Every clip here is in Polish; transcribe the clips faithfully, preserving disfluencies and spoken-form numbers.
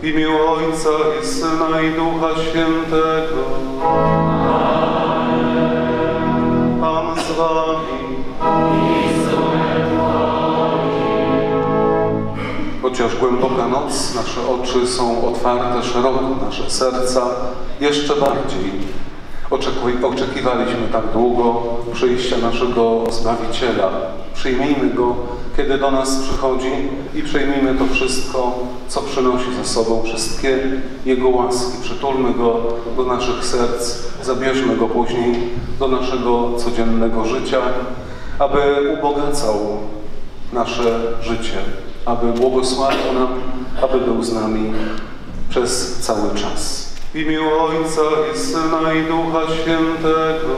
W imię Ojca i Syna i Ducha Świętego. Pan z wami. Chociaż głęboka noc, nasze oczy są otwarte szeroko, nasze serca jeszcze bardziej. Oczekuj, oczekiwaliśmy tak długo przyjścia naszego Zbawiciela. Przyjmijmy Go, kiedy do nas przychodzi i przyjmijmy to wszystko, co przynosi ze sobą, wszystkie Jego łaski. Przytulmy Go do naszych serc, zabierzmy Go później do naszego codziennego życia, aby ubogacał nasze życie, aby błogosławił nam, aby był z nami przez cały czas. W imię Ojca i Syna i Ducha Świętego.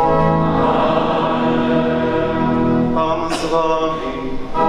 Pan z wami.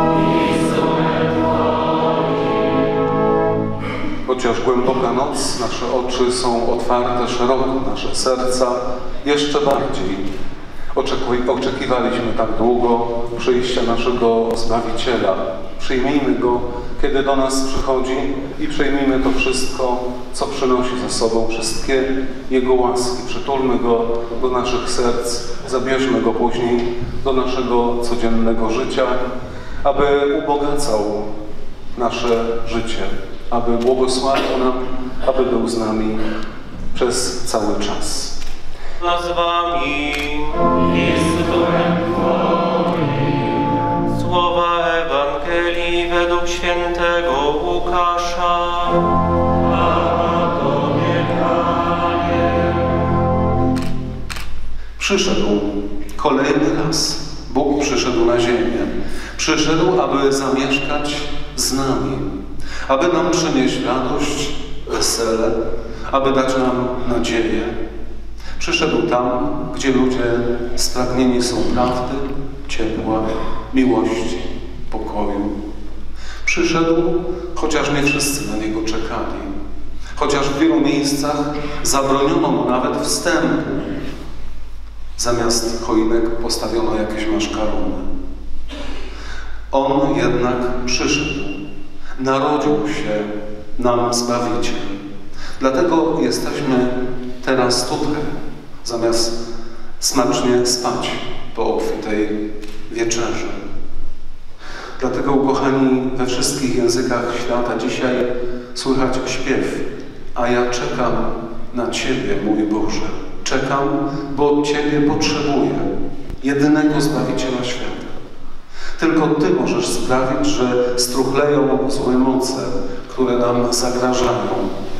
Chociaż głęboka noc, nasze oczy są otwarte szeroko, nasze serca jeszcze bardziej. Oczekuj, oczekiwaliśmy tak długo przyjścia naszego Zbawiciela. Przyjmijmy Go, kiedy do nas przychodzi i przyjmijmy to wszystko, co przynosi ze sobą, wszystkie Jego łaski. Przytulmy Go do naszych serc, zabierzmy Go później do naszego codziennego życia, aby ubogacał nasze życie, aby błogosławił nam, aby był z nami przez cały czas. Z wami jest duchem Twoim. Słowa Ewangelii według świętego Łukasza. Chwała Tobie, Panie. Przyszedł kolejny raz. Bóg przyszedł na ziemię. Przyszedł, aby zamieszkać z nami, aby nam przynieść radość, wesele, aby dać nam nadzieję. Przyszedł tam, gdzie ludzie spragnieni są prawdy, ciepła, miłości, pokoju. Przyszedł, chociaż nie wszyscy na Niego czekali. Chociaż w wielu miejscach zabroniono mu nawet wstępu. Zamiast choinek postawiono jakieś maszkarony. On jednak przyszedł. Narodził się nam Zbawiciel. Dlatego jesteśmy teraz tutaj, zamiast smacznie spać po obfitej wieczerzy. Dlatego, kochani, we wszystkich językach świata dzisiaj słychać śpiew, a ja czekam na Ciebie, mój Boże. Czekam, bo Ciebie potrzebuję, jedynego Zbawiciela świata. Tylko Ty możesz sprawić, że struchleją złe moce, które nam zagrażają.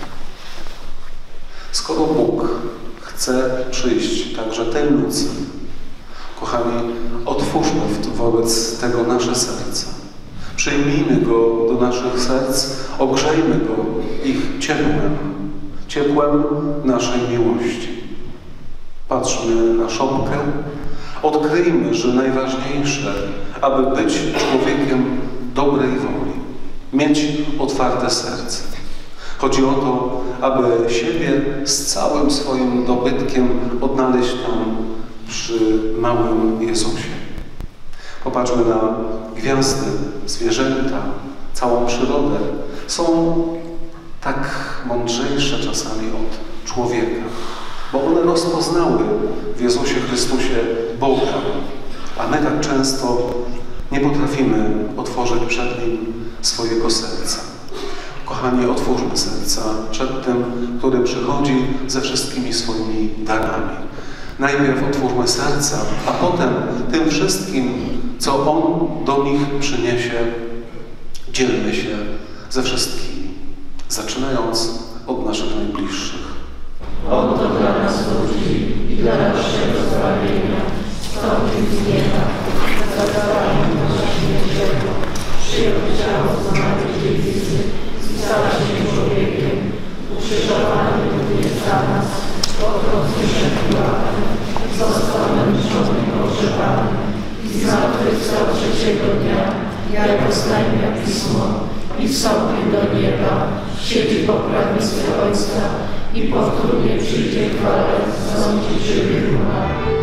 Skoro Bóg chce przyjść także tej nocy, kochani, otwórzmy wobec tego nasze serca. Przyjmijmy Go do naszych serc, ogrzejmy Go ich ciepłem, ciepłem naszej miłości. Patrzmy na szopkę, odkryjmy, że najważniejsze, aby być człowiekiem dobrej woli, mieć otwarte serce. Chodzi o to, aby siebie z całym swoim dobytkiem odnaleźć tam przy małym Jezusie. Popatrzmy na gwiazdy, zwierzęta, całą przyrodę. Są tak mądrzejsze czasami od człowieka, bo one rozpoznały w Jezusie Chrystusie Boga, a my tak często nie potrafimy otworzyć przed Nim swojego serca. Kochani, otwórzmy serca przed tym, który przychodzi ze wszystkimi swoimi darami. Najpierw otwórzmy serca, a potem tym wszystkim, co On do nich przyniesie, dzielmy się ze wszystkimi, zaczynając od naszych najbliższych. On to dla nas ludzi i dla naszego zbawienia stąpił z nieba, za darami nasza śmierciego, przyjął ciało z Matki Dziewicy, stał się człowiekiem, ukrzyżowany również za nas, pokrotnie przepiłany, został męczony, pogrzebany i zmartwychwstał trzeciego dnia, jako znajmia Pismo, i wstąpił do nieba, siedzi po prawicy Ojca i powtórnie przyjdzie chwale sądzić żywych i umarłych.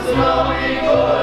znał i